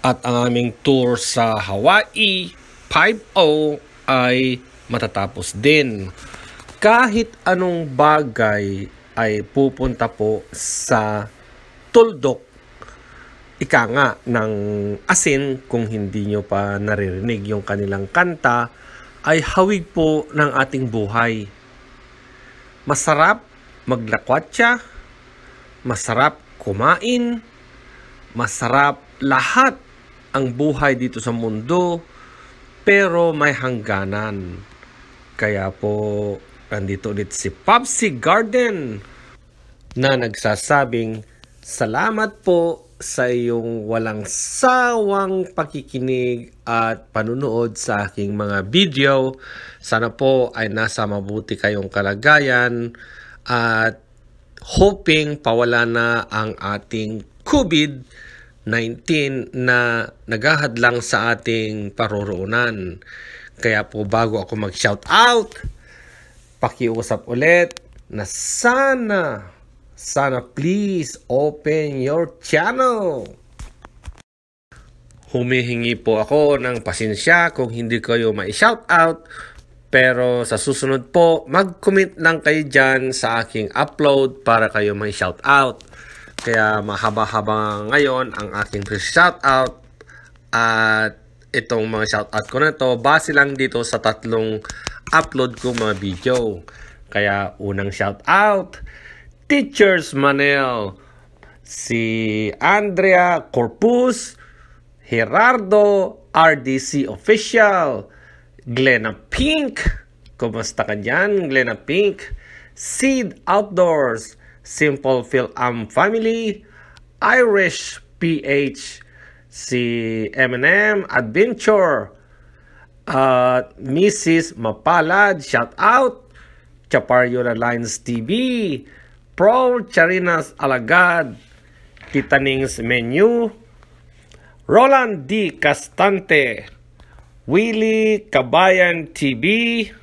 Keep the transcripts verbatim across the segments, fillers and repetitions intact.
At ang aming tour sa Hawaii five oh ay matatapos din. Kahit anong bagay ay pupunta po sa tuldok, ika nga, ng asin. Kung hindi nyo pa naririnig yung kanilang kanta, ay hawig po ng ating buhay. Masarap maglakwatsa, masarap kumain, masarap lahat ang buhay dito sa mundo, pero may hangganan. Kaya po, nandito ulit si Popsy Garden na nagsasabing, salamat po sa iyong walang sawang pakikinig at panunood sa aking mga video. Sana po ay nasa mabuti kayong kalagayan at hoping pawala na ang ating COVID nineteen na naghahadlang sa ating paroroonan. Kaya po bago ako mag-shout out, pakiusap ulit na sana, sana please open your channel. Humihingi po ako ng pasensya kung hindi kayo ma-shout out, pero sa susunod po, mag-comment lang kayo dyan sa aking upload para kayo may-shout out. Kaya mahaba-haba ngayon ang aking shoutout, at itong mga shoutout ko na to base lang dito sa tatlong upload ko mga video. Kaya unang shoutout, Teachers Manel, si Andrea Corpus, Gerardo R D C Official, Glenna Pink, kumusta ka dyan Glenna Pink, Seed Outdoors, Simple Phil Am Family, Irish P H, si M and M Adventure, uh, Missus Mapalad, shout out, Chaparyola Lines T V, Pro Charinas Alagad, Titanings Menu, Roland D. Castante, Willie Kabayan T V,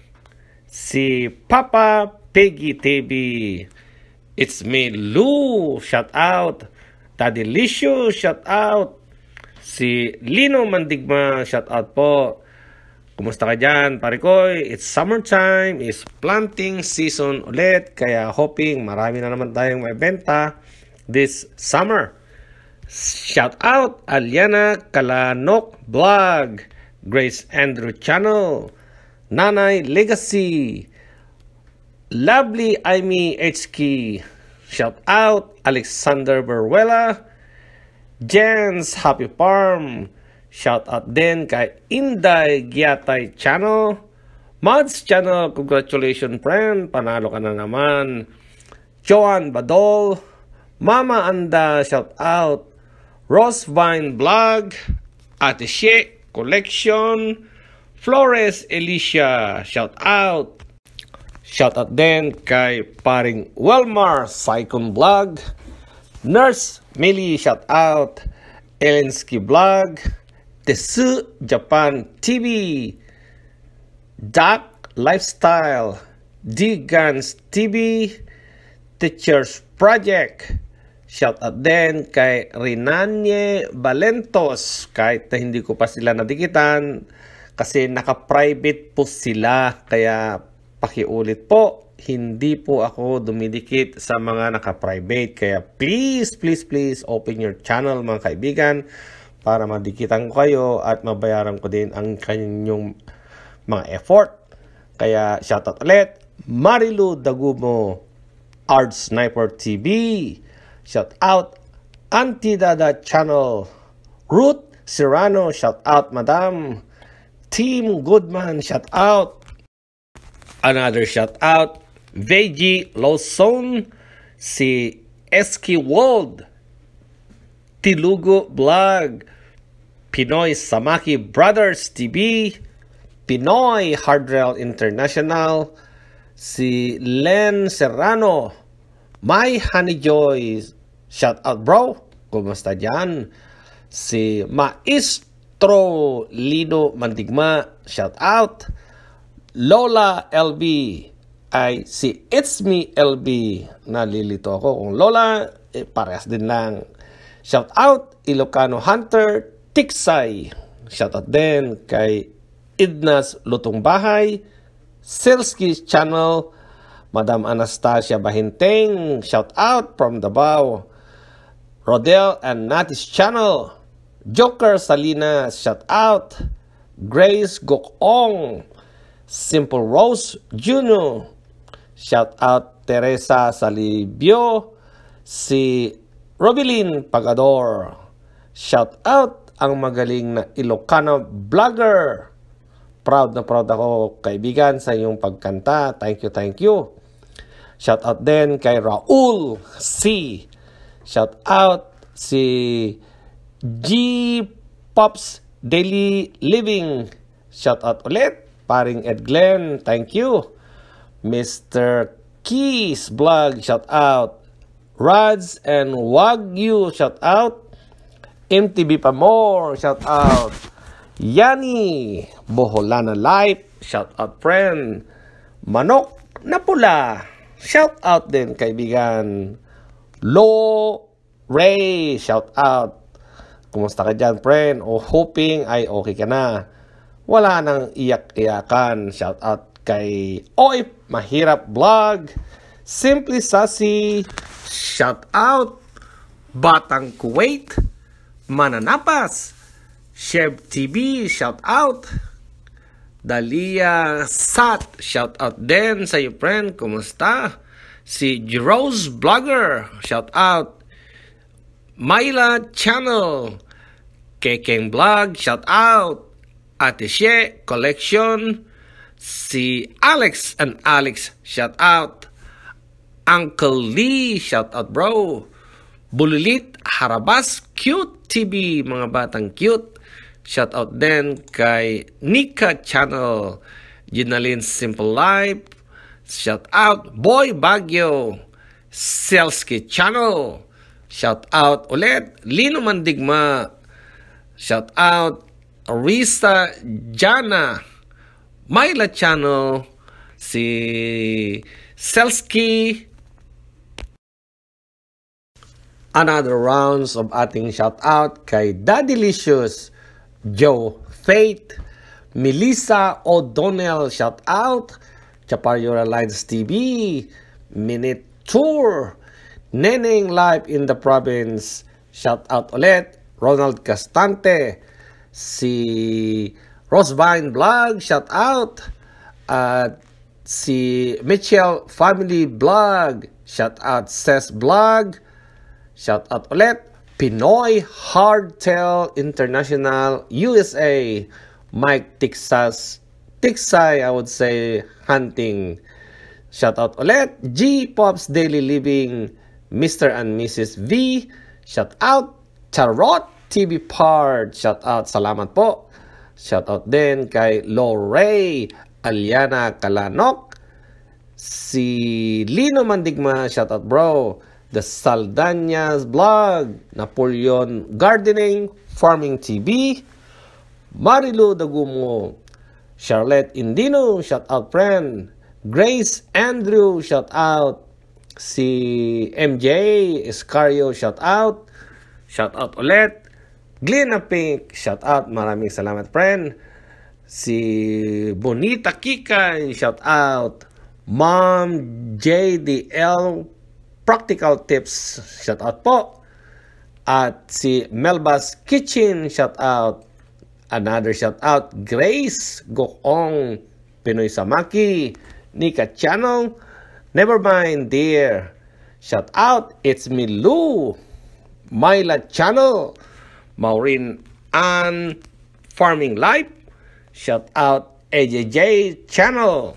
si Papa Peggy T V, It's me, Lou, shout out. Daddy Licious, shout out. Si Lino Mandigma, shout out po. Kumusta ka dyan, parikoy? It's summertime, it's planting season ulit. Kaya hoping marami na naman tayong maibenta this summer. Shout out, Aliana Kalanok Vlog, Grace Andrew Channel, Nanay Legacy, Lovely Amy H K, shout out, Alexander Beruela, Jens Happy Farm, shout out din kay Inday Giatay Channel, Mods Channel, congratulations friend, panalo ka na naman, Joan Badol, Mama Anda, shout out, Rosevine Vlog, Ate She Collection, Flores Alicia, shout out. Shout out din kay paring Welmar Saikon Vlog, Nurse Millie, shout out, Elensky Vlog, Tesu Japan T V, Duck Lifestyle, D-Guns T V, Teachers Project. Shout out din kay Rinanye Valentos, kahit na hindi ko pa sila nadikitan kasi naka-private po sila, kaya pakiulit po, hindi po ako dumidikit sa mga naka-private. Kaya please, please, please open your channel mga kaibigan para madikitan ko kayo at mabayaran ko din ang kanyang mga effort. Kaya shoutout ulit, Marilu Dagumo, Art Sniper T V, shoutout, Auntie Dada Channel, Ruth Serrano, shoutout Madam, Team Goodman, shoutout. Another shout out, Veggie Lawson, si Eski World, Tilugo Vlog, Pinoy Samaki Brothers T V, Pinoy Hardrel International, si Len Serrano, My Honey Joy, shout out bro, kumusta dyan? Si Maestro Lino Mandigma, shout out. Lola L B, ay si It's Me L B. Nalilito ako kung Lola, eh, parehas din lang. Shout out, Ilocano Hunter, Tiksay. Shoutout din kay Idnas Lutong Bahay, Silski Channel, Madam Anastasia Bahinteng, shoutout from Davao, Rodel and Natis Channel, Joker Salinas, shoutout, Grace Gokong, Simple Rose Juno, shoutout Teresa Salibio, si Robilin Pagador, shoutout ang magaling na Ilocano vlogger. Proud na proud ako, kaibigan, sa iyong pagkanta. Thank you, thank you. Shout out din kay Raul C. Shout out si G Pops Daily Living. Shout out ulit, paring Ed Glenn. Thank you. Mister Keys Vlog, shout out. Rads and Wagyu, shout out. M T V Pamor, shout out. Yani Boholana Life, shout out friend. Manok na Pula, shout out din kaibigan. Lo Ray, shout out. Kumusta ka dyan friend? O hoping ay okay ka na. Wala nang iyak-iyakan. Shout out kay Oy Mahirap Vlog, Simply Sassy, shout out. Batang Kuwait, Mananapas, Chef T V, shout out. Dalia Sat, shout out din sa iyo friend, kumusta? Si Rose Vlogger, shout out. Myla Channel, Kekeng Vlog, shout out. Ate She Collection, si Alex and Alex, shout out. Uncle Lee, shout out bro. Bulilit Harabas Cute T V, mga batang cute. Shout out din kay Nika Channel, Ginalyn Simple Life. Shout out Boy Baguio, Selski Channel. Shout out ulit Lino Mandigma. Shout out Arisa Jana, Myla Channel, si Selski. Another rounds of ating shout out kay Daddylicious, Joe Faith, Melissa O'Donnell, shout out. Chaparriora Lines T V, Minute Tour, Neneng Live in the Province, shout out ulit. Ronald Castante, si Rosevine Vlog, shout out. At si Mitchell Family Vlog, shout out. Ses Vlog, shout out ulit. Pinoy Hardtail International U S A, Mike Texas, Tixay, I would say, Hunting. Shout out ulit. G Pops Daily Living, Mister and Missus V, shout out. Charot T V Part, shout out. Salamat po. Shout out din kay Lorray Aliana Kalanok, si Lino Mandigma, shout out bro. The Saldañas Vlog, Napoleon Gardening, Farming T V, Marilu Dagumo, Charlotte Indino, shout out friend. Grace Andrew, shout out. Si M J Escario, shout out. Shout out ulit. Glenna Pink, shout out. Maraming salamat friend. Si Bonita Kikay, shout out. Mom J D L Practical Tips, shout out po. At si Melba's Kitchen, shout out. Another shout out, Grace Gokong, Pinoy Samaki, Nika Channel, Nevermind Dear, shout out. It's me Lou, Myla Channel, Maureen Ann Farming Life, shout out. A J J Channel.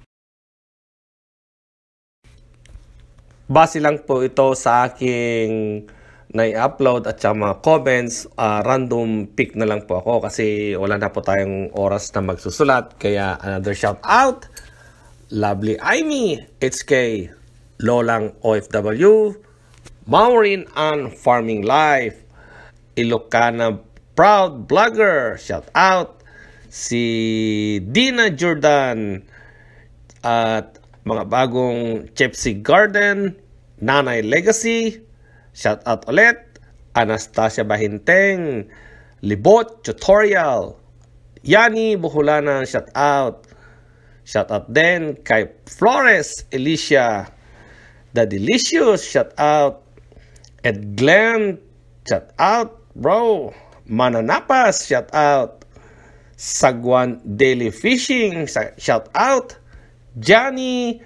Base lang po ito sa aking na-upload at sa mga comments. Uh, random pick na lang po ako kasi wala na po tayong oras na magsusulat. Kaya another shout out. Lovely Amy, H K, Lolang O F W, Maureen Ann Farming Life, Ilocana Proud Vlogger, shout out. Si Dina Jordan at mga bagong Chepsy Garden, Nanay Legacy, shout out ulit. Anastasia Bahinteng, Libot Tutorial, Yani Buhulana, shout out. Shout out din kay Flores Alicia, The Delicious, shout out. Ed Glenn, shout out bro. Mananapas, shout out. Sagwan Daily Fishing, shout out. Johnny,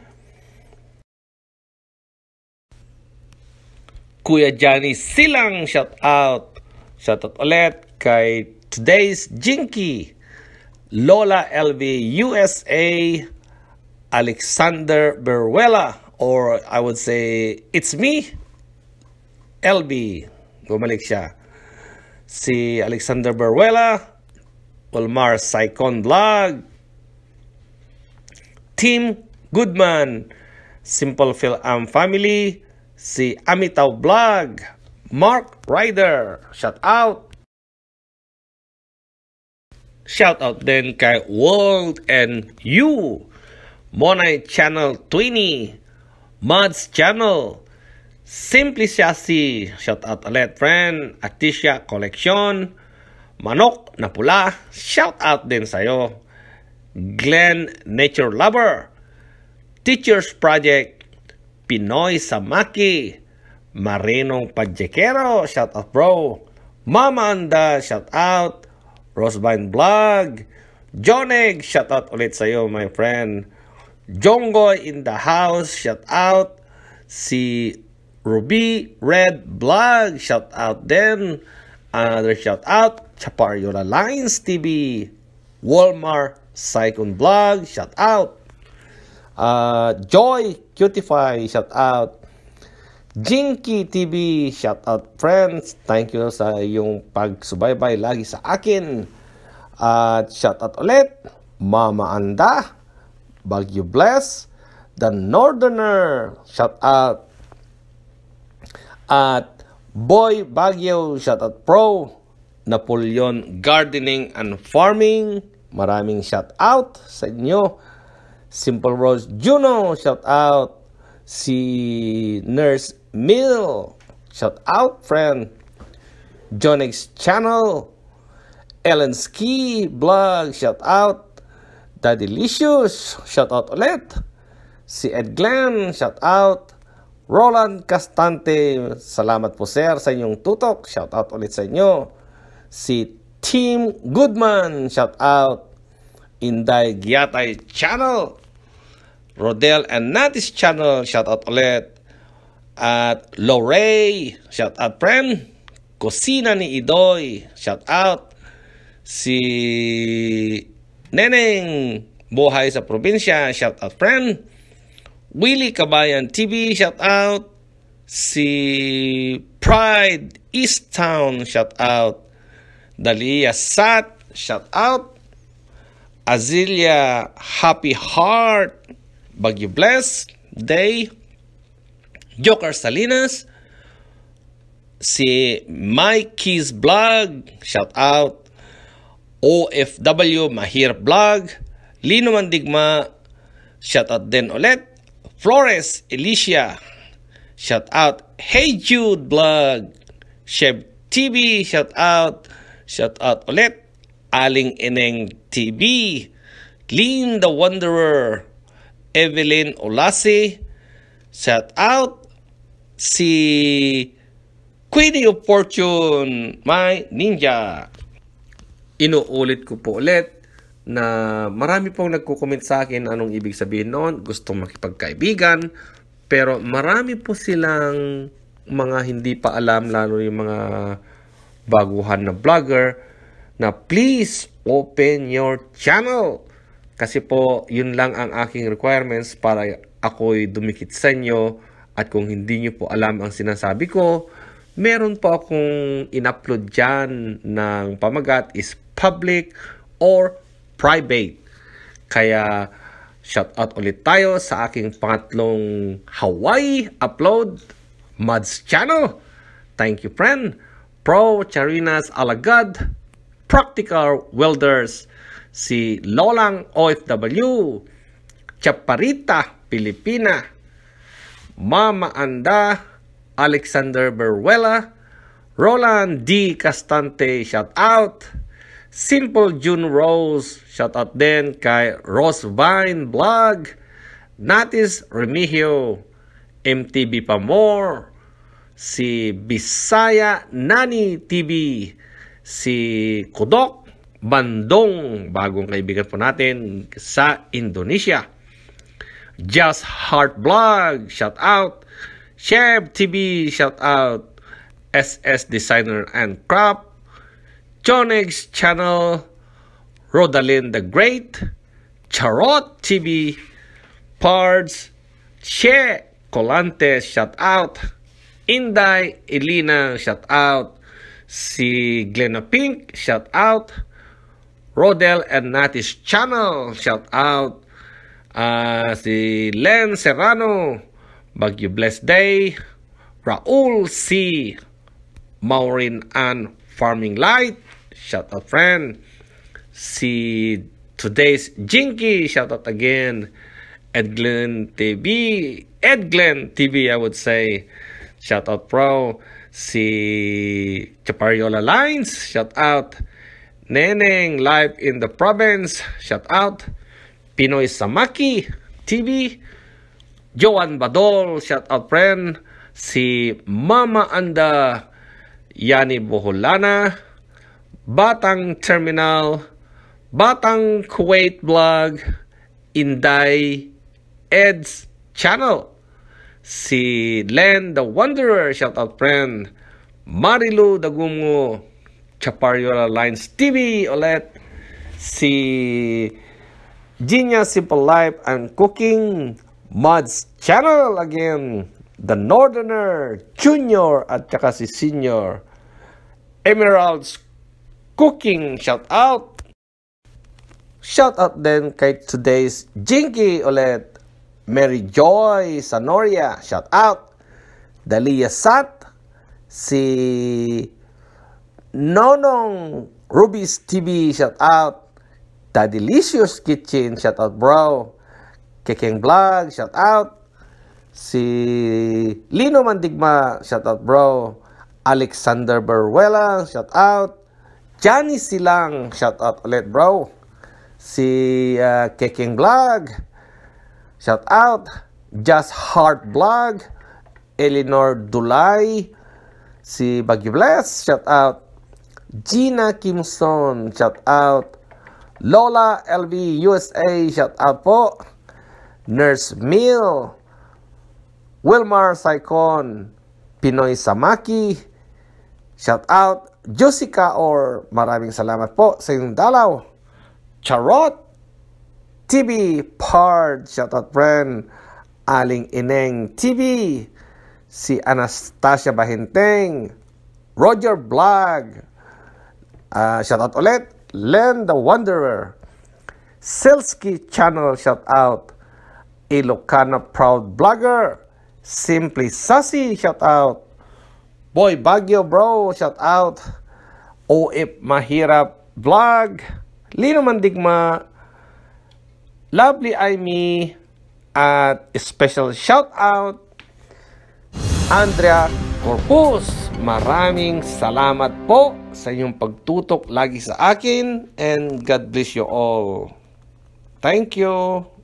Kuya Johnny Silang, shout out. Shout out ulit kay Today's Jinky, Lola L V U S A, Alexander Beruela, or I would say it's me L B, bumalik siya. Si Alexander Beruela, Ulmar Saicon Vlog, Team Goodman, Simple Phil Am Family, si Amitaw Vlog, Mark Ryder, shout out. Shout out din kay World and You, Monay Channel twenty, Mads Channel, Simply Sassy, shout out ulit friend, Atisha Collection, Manok na Pula, shout out din sa'yo. Glenn Nature Lover, Teachers Project, Pinoy Samaki, Marinong Padjekero, shout out bro. Mama Anda, shout out. Rosevine Vlog, Joneg, shout out ulit sa'yo my friend. Jonggoy in the house, shout out. Si Ruby Red Vlog, shout out din. Another shout out, Chapariola Lines T V, Walmart Saicon Vlog, shout out. Uh, Joy Cutify, shout out. Jinky T V, shout out friends. Thank you sa iyong pagsubaybay lagi sa akin. At uh, shout out ulit, Mama Anda, Baguio Bless, The Northerner, shout out. At Boy Baguio, shout out Pro, Napoleon Gardening and Farming, maraming shout out sa inyo. Simple Rose Juno, shout out. Si Nurse Mill, shout out friend. John X Channel, Ellen Ski Vlog, shout out. The Delicious, shout out ulit. Si Ed Glenn, shout out. Roland Castante, salamat po sir sa inyong tutok, shout out ulit sa inyo. Si Team Goodman, shout out. Inday Giatay Channel, Rodel and Natis Channel, shout out ulit. At Lorray, shout out friend. Kusina ni Idoy, shout out. Si Neneng Buhay sa Probinsya, shout out friend. Willie Kabayan T V, shout out. Si Pride East Town, shout out. Dalia Sat, shout out. Azilia Happy Heart, Baguio Bless Day, Joker Salinas, si Mikey's Vlog, shout out. O F W Mahir Vlog, Lino Mandigma, shout out din ulit. Flores Alicia, shout out. Hey Jude Vlog, Sheb T V, shout out. Shout out ulit. Aling Ineng T V, Lean the Wanderer, Evelyn Olasi, shout out. Si Queenie of Fortune, my ninja. Inuulit ko po ulit na marami pong nagko-comment sa akin anong ibig sabihin noon, gustong makipagkaibigan, pero marami po silang mga hindi pa alam, lalo yung mga baguhan na vlogger, na please open your channel. Kasi po, yun lang ang aking requirements para ako'y dumikit sa inyo. At kung hindi nyo po alam ang sinasabi ko, meron po akong in-upload dyan ng pamagat is public or private. Kaya, shout out ulit tayo sa aking pangatlong Hawaii upload, Mads Channel. Thank you, friend. Pro Charinas Alagad, Practical Welders, si Lolang O F W, Chaparita Pilipina, Mama Anda, Alexander Beruela, Roland D. Castante, shout out. Simple June Rose, shout out din kay Rose Vine Vlog. Natis Remigio, M T V Pamor, si Bisaya Nani T V, si Kudok Bandong, bagong kaibigan po natin sa Indonesia. Just Heart Vlog, shout out. Chef T V, shout out. S S Designer and Craft, Jonex Channel, Rodalyn the Great, Charot T V, Pards, Che Colantes, shout out. Inday Elina, shout out. Si Glenna Pink, shout out. Rodel and Natis Channel, shout out. Uh, si Len Serrano, Baguio Blessed Day. Raul C. Maureen Ann Farming Light, shout out friend. Si Today's Jinky, shout out again. Edglen T V, Edglen T V I would say, shout out bro. Si Chapariola Lines, shout out. Neneng Live in the Province, shout out. Pinoy Samaki T V, Joan Badol, shout out friend. Si Mama Anda Yani Boholana, Batang Terminal, Batang Kuwait Vlog, Inday Ed's Channel, si Len the Wanderer, shout out friend. Marilu Dagungo, Chapariola Lines T V ulit. Si Gina Simple Life and Cooking Mods Channel again. The Northerner, Junior, at saka si Senior. Emeralds Cooking, shout out. Shout out din kay Today's Jinky ulit. Mary Joy Sanoria, shout out. Dalia Sat, si Nonong Ruby's T V, shout out. The Delicious Kitchen, shout out bro. Kekeng Vlog, shout out. Si Lino Mandigma, shout out bro. Alexander Beruela, shout out. Johnny Silang, shout out ulit bro. Si uh, Kekeng Vlog, shout out. Just Heart Vlog, Eleanor Dulay. Si Baguio Bless, shout out. Gina Kimson, shout out. Lola L V U S A, shout out po. Nurse Mill, Wilmar Saicon, Pinoy Samaki, shout out. Jessica or maraming salamat po sa inyong dalaw. Charot T V, Pard, shout out friend. Aling Ineng T V, si Anastasia Bahinteng, Roger Vlog, uh, shout out ulit. Len the Wanderer, Silsky Channel, shout out. Ilocana Proud Vlogger, Simply Sassy, shout out. Boy Baguio bro, shout out. O F Mahirap Vlog, Lino Mandigma, Lovely Amy, at special shout out Andrea Corpus. Maraming salamat po sa inyong pagtutok lagi sa akin, and God bless you all. Thank you.